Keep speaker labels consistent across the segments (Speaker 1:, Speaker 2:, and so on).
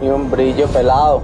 Speaker 1: Y un brillo pelado.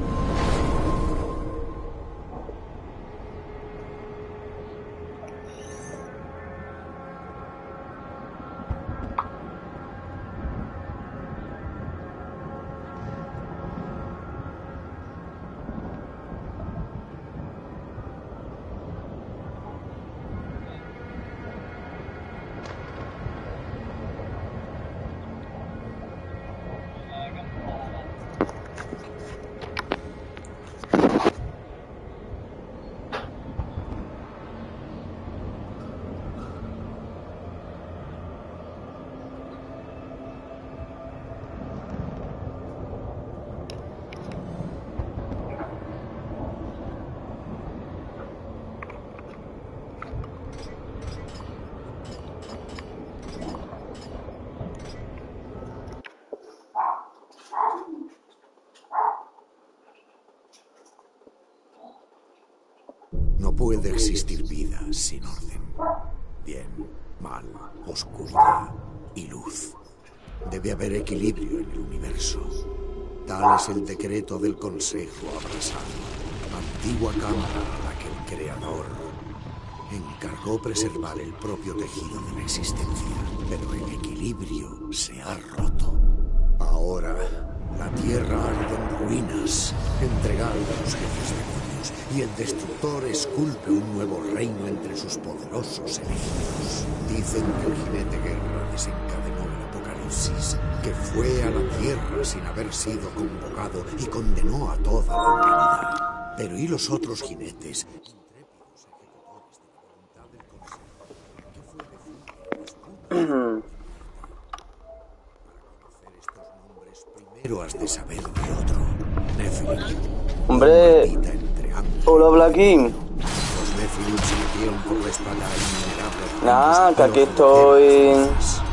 Speaker 2: No puede existir vida sin orden. Bien, mal, oscuridad y luz. Debe haber equilibrio en el universo. Tal es el decreto del Consejo Abrasado, antigua cámara a la que el Creador encargó preservar el propio tejido de la existencia. Pero el equilibrio se ha roto. Ahora, la Tierra arde en ruinas, entregada a los jefes demonios, y el Destructor esculpe un nuevo reino entre sus poderosos elegidos. Dicen que el jinete guerra desencadenó el apocalipsis, que fue a la Tierra sin haber sido convocado y condenó a toda la humanidad. Pero ¿y los otros jinetes? Intrépidos ejecutores de la voluntad del Consejo. ¿Qué fue de Furia? Primero has de saber de otro. Nephilim.
Speaker 1: Hombre. Hola, Blackie.
Speaker 2: Los Nephilim se metieron por la espalda innumerables.
Speaker 1: Nah, que aquí estoy.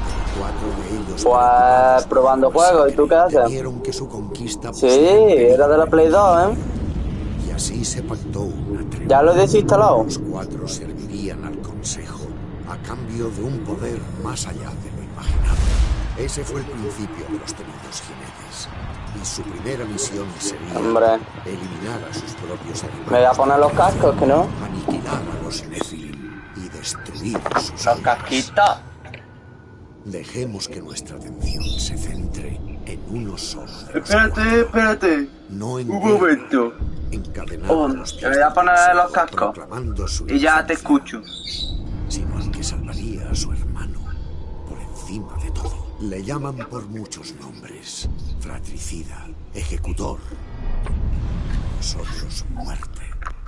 Speaker 1: Pues probando juegos. ¿Y tú qué haces?
Speaker 2: Temieron que su conquista
Speaker 1: sí, era de la Play 2, ¿eh?
Speaker 2: Y así se pactó una tregua.
Speaker 1: ¿Ya lo he desinstalado?
Speaker 2: Los cuatro servirían al Consejo a cambio de un poder más allá de lo imaginado. Ese fue el principio de los temidos jinetes. Y su primera misión sería eliminar a sus propios hermanos.
Speaker 1: Me voy a poner los cascos, ¿que no?
Speaker 2: Aniquilar a los Nephilim y destruir sus
Speaker 1: los casquitos.
Speaker 2: Dejemos que nuestra atención se centre en uno solo.
Speaker 1: Espérate.
Speaker 2: No en
Speaker 1: un momento.
Speaker 2: Encadenados.
Speaker 1: Me voy a poner los cascos. Y ya te escucho.
Speaker 2: Sino al que salvaría a su hermano por encima de todo. Le llaman por muchos nombres. Fratricida, ejecutor. Nosotros, muerte.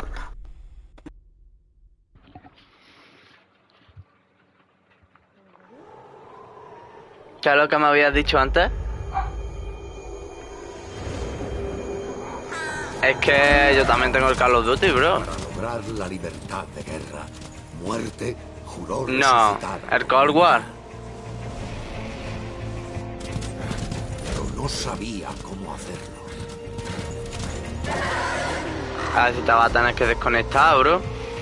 Speaker 1: ¿Qué es lo que me habías dicho antes? Es que yo también tengo el Call of Duty, bro.
Speaker 2: Para lograr la libertad de guerra, muerte juró
Speaker 1: no, el Cold War.
Speaker 2: No sabía cómo hacerlo.
Speaker 1: A ver si te vas a tener que desconectar, bro.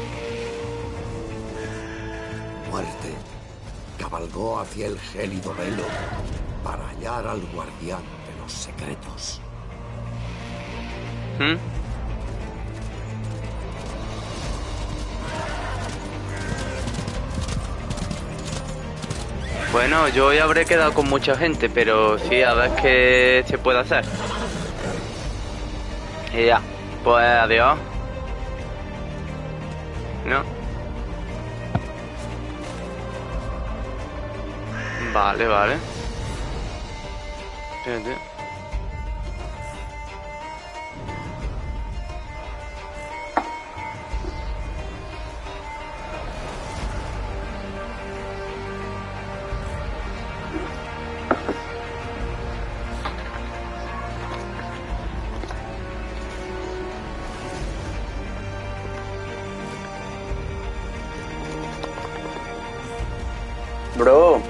Speaker 2: Muerte cabalgó hacia el gélido velo para hallar al guardián de los secretos.
Speaker 1: Bueno, yo hoy habré quedado con mucha gente, pero sí, a ver qué se puede hacer. Y ya, pues adiós. ¿No? Vale. Espérate. Bro.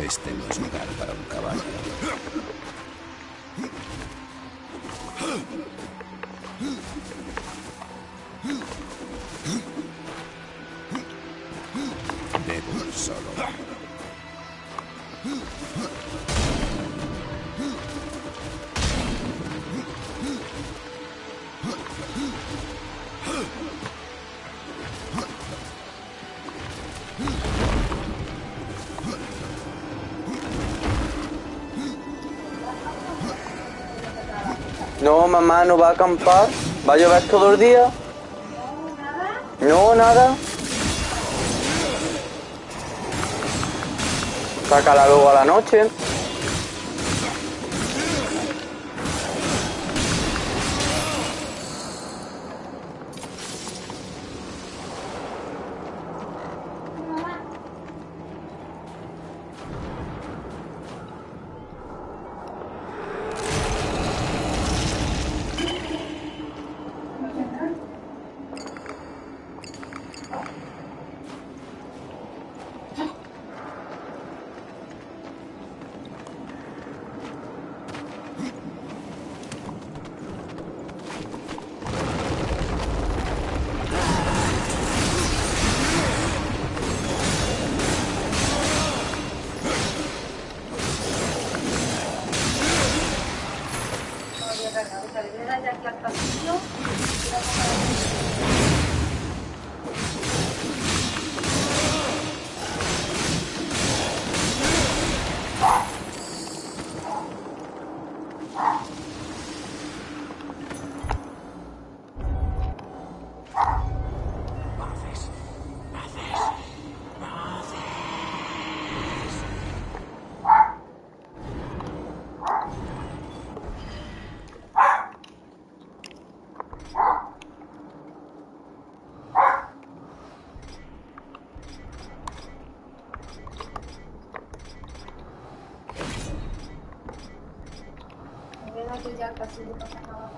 Speaker 3: Este no es lugar para un caballo. Debo ir solo.
Speaker 1: No, mamá, no va a acampar. ¿Va a llover todo el día? No, nada. Sácala luego a la noche.
Speaker 4: Ya casi no pasa nada.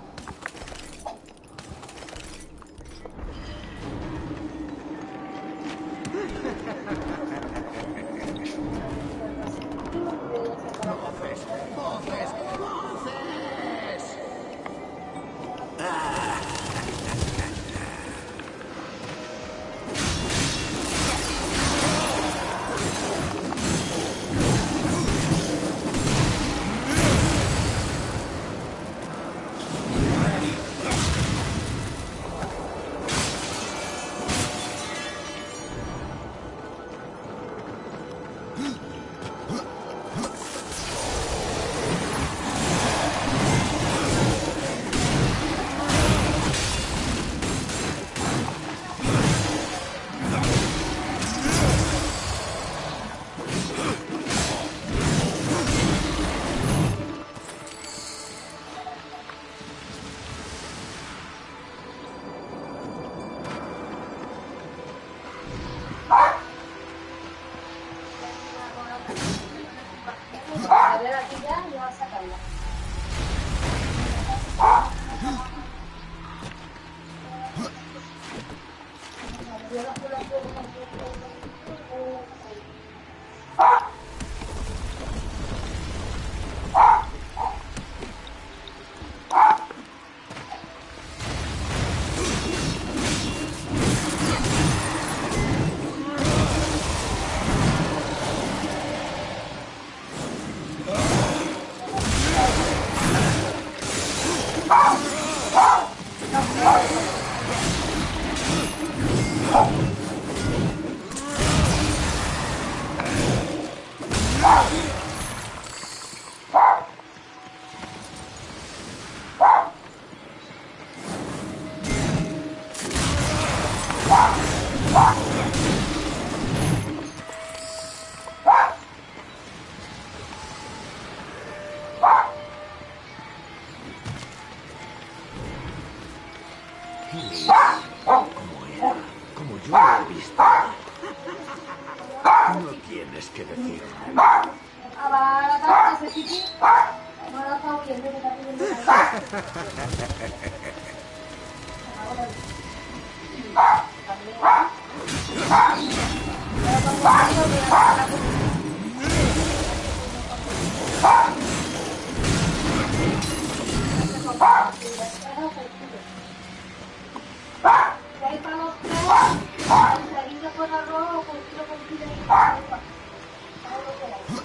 Speaker 4: De ahí para los tres, enseguida por arroz o cualquier comida y para lo que hay.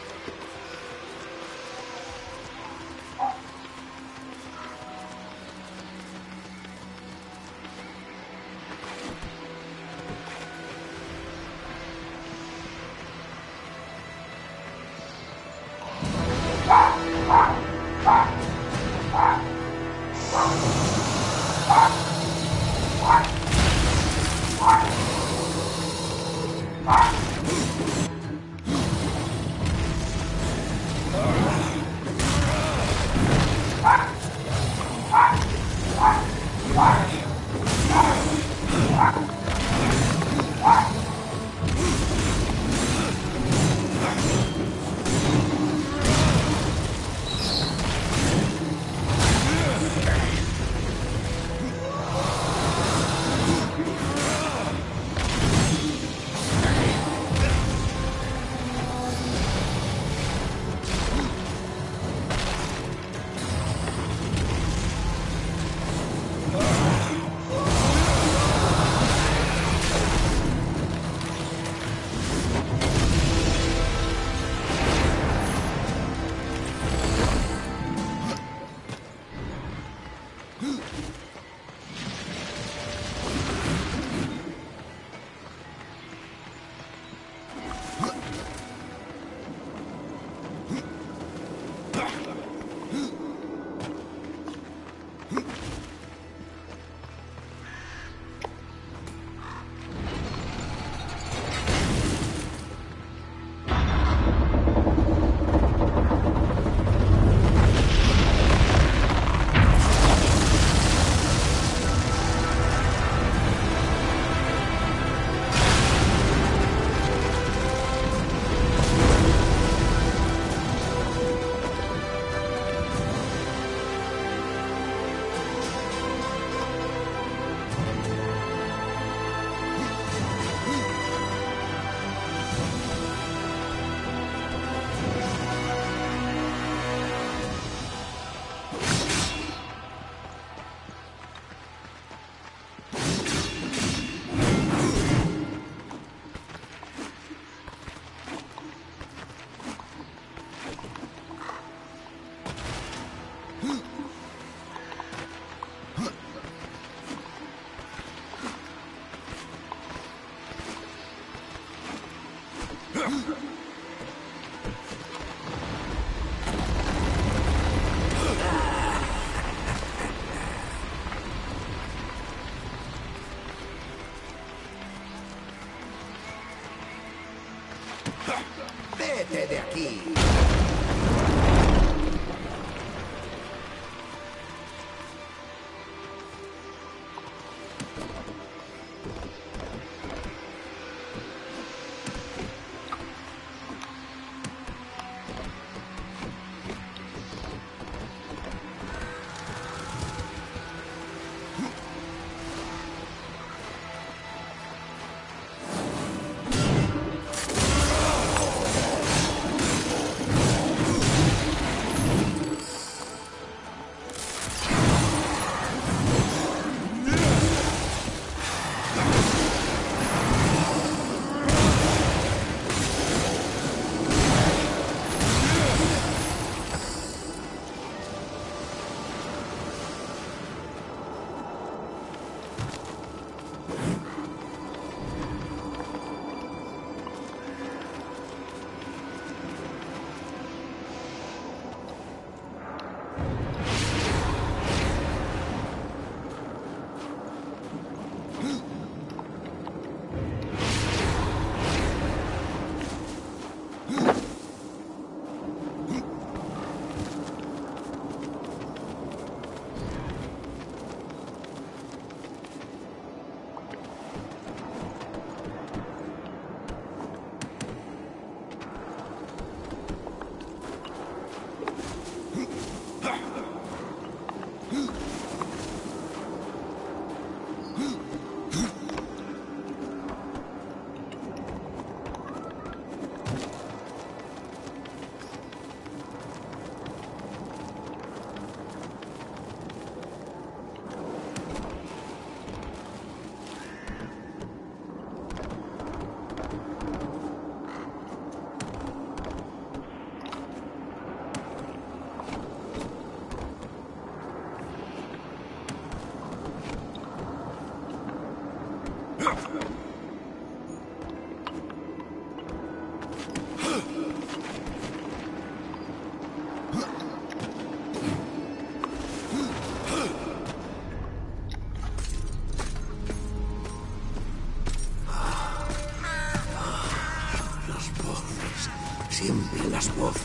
Speaker 2: ¡Vete de aquí!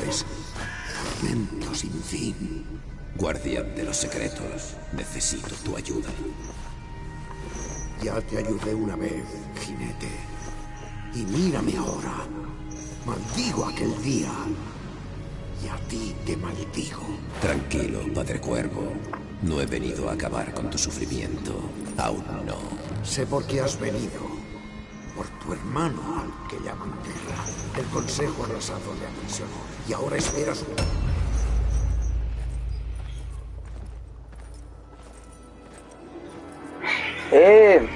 Speaker 2: veloces. Tormento sin fin.
Speaker 3: Guardián de los secretos, necesito tu ayuda.
Speaker 2: Ya te ayudé una vez, jinete. Y mírame ahora. Maldigo aquel día. Y a ti te maldigo.
Speaker 3: Tranquilo, Padre Cuervo. No he venido a acabar con tu sufrimiento. Aún no.
Speaker 2: Sé por qué has venido. Por tu hermano, al que llaman Terra. El Consejo Arrasado le aprisionó. Y ahora esperas un...
Speaker 1: ¡Eh!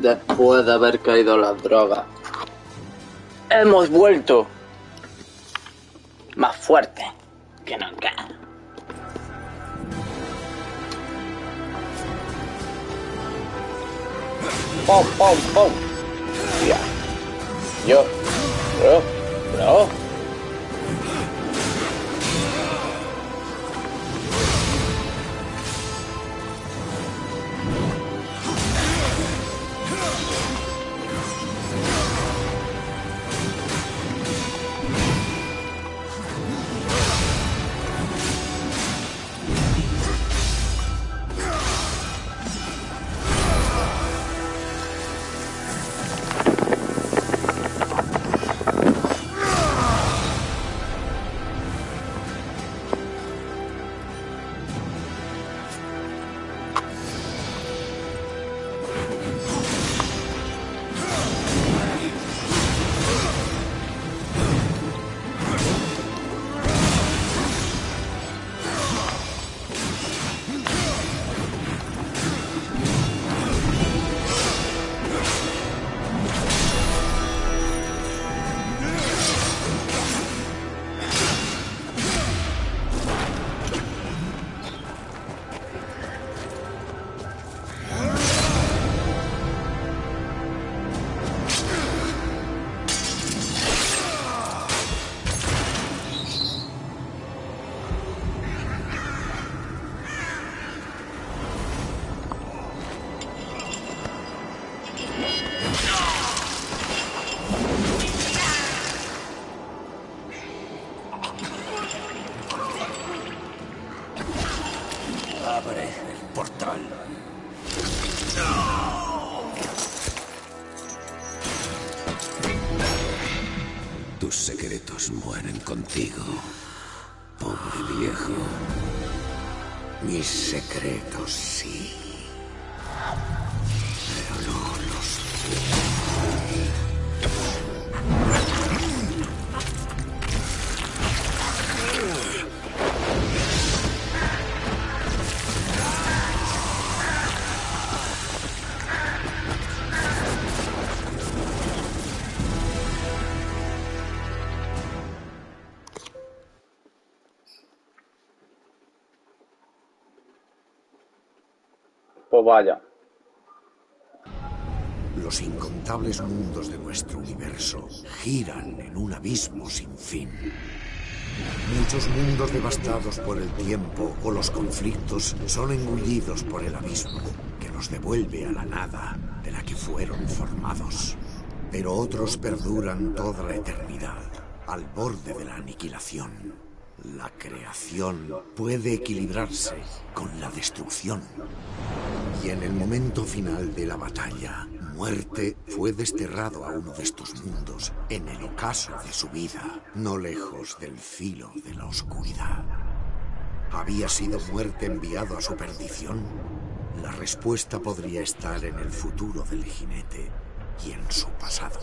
Speaker 1: Después de haber caído las drogas, hemos vuelto más fuertes que nunca. ¡Pum, pum, pum! Ya. Yo. Bro.
Speaker 3: Abre el portal. Tus secretos mueren contigo, pobre viejo.
Speaker 2: Mis secretos sí. Pero no los tuyos.
Speaker 1: Pues vaya.
Speaker 2: Los incontables mundos de nuestro universo giran en un abismo sin fin. Muchos mundos devastados por el tiempo o los conflictos son engullidos por el abismo, que los devuelve a la nada de la que fueron formados. Pero otros perduran toda la eternidad, al borde de la aniquilación. La creación puede equilibrarse con la destrucción. Y en el momento final de la batalla, Muerte fue desterrado a uno de estos mundos en el ocaso de su vida, no lejos del filo de la oscuridad. ¿Había sido Muerte enviado a su perdición? La respuesta podría estar en el futuro del jinete y en su pasado.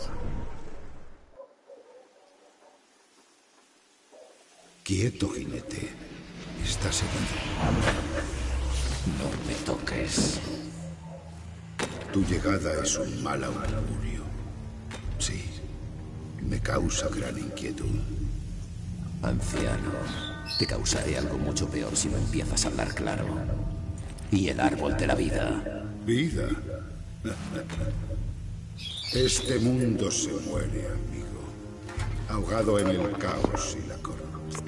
Speaker 3: Quieto, jinete. Estás herido. No me toques.
Speaker 5: Tu llegada es un mal augurio. Sí, me causa gran inquietud.
Speaker 3: Anciano, te causaré algo mucho peor si no empiezas a hablar claro. Y el árbol de la vida.
Speaker 5: ¿Vida? Este mundo se muere, amigo. Ahogado en el caos y la corrupción.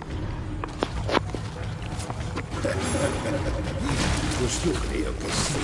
Speaker 5: Pues yo creo que sí.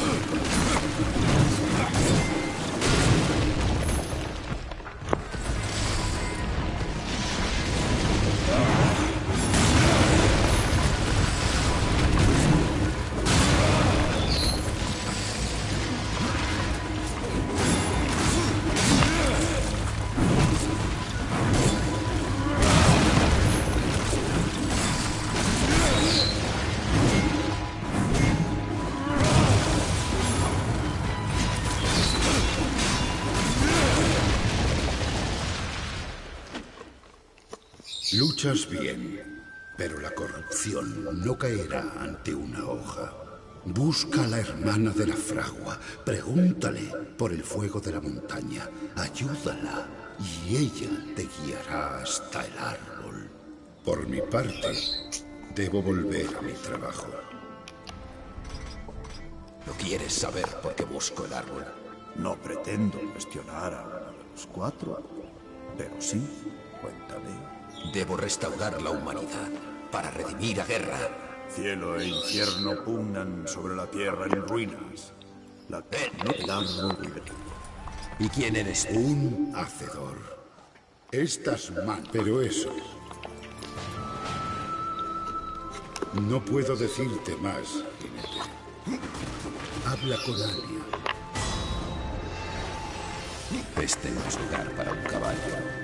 Speaker 5: Luchas bien, pero la corrupción no caerá ante una hoja. Busca a la hermana de la fragua. Pregúntale por el fuego de la montaña. Ayúdala y ella te guiará hasta el árbol. Por mi parte, debo volver a mi trabajo.
Speaker 3: ¿No quieres saber por qué busco el árbol?
Speaker 6: No pretendo cuestionar a los cuatro, pero sí, cuéntame.
Speaker 3: Debo restaurar la humanidad para redimir a Guerra.
Speaker 6: Cielo e infierno pugnan sobre la tierra en ruinas. El árbol vive.
Speaker 3: ¿Y quién eres tú?
Speaker 5: Un hacedor. Estás mal, pero eso... No puedo decirte más, jinete. Habla con Alia.
Speaker 3: Este no es lugar para un caballo.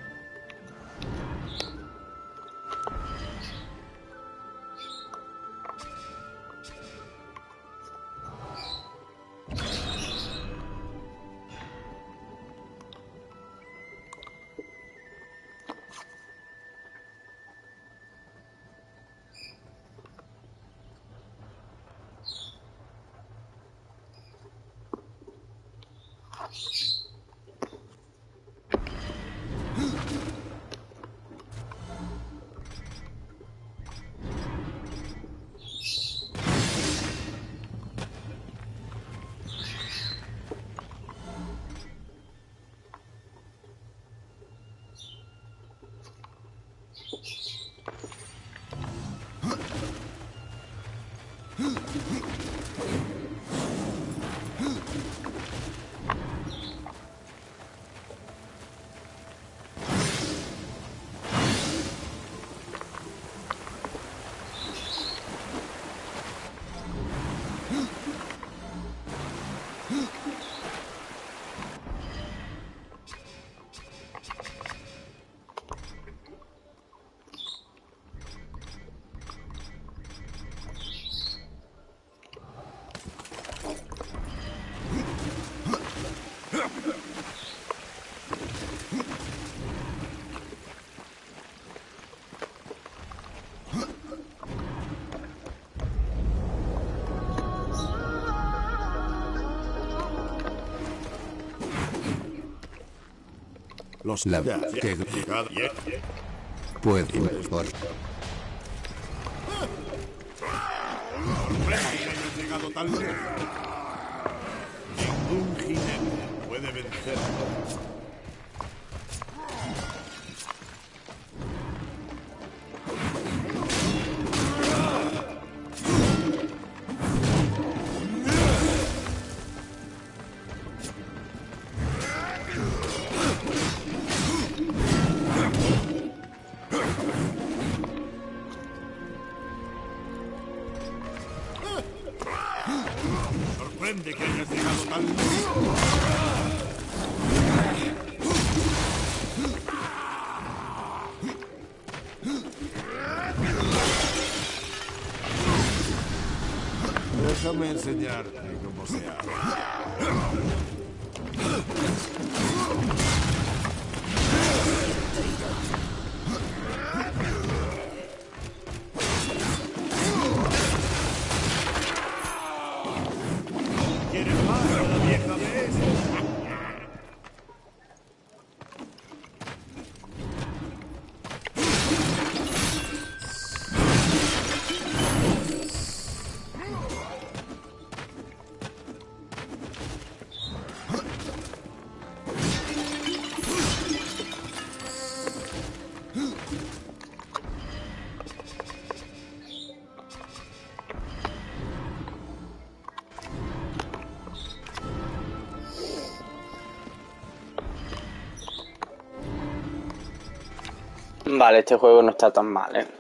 Speaker 3: La que puedo por
Speaker 6: llegado tan lejos. Ningún jinete puede vencer. Sorprende que hayas llegado tan lejos. Déjame enseñarte cómo se hace. ¿Quieres más a la vieja vez?
Speaker 1: Vale, este juego no está tan mal, ¿eh?